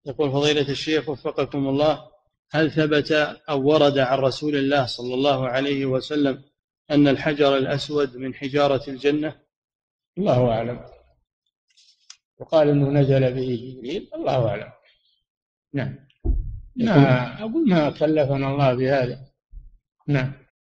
يقول فضيلة الشيخ وفقكم الله، هل ثبت أو ورد عن رسول الله صلى الله عليه وسلم أن الحجر الأسود من حجارة الجنة؟ الله أعلم. وقال أنه نزل به جبريل، الله أعلم. نعم. ما أقول ما كلفنا الله بهذا. نعم.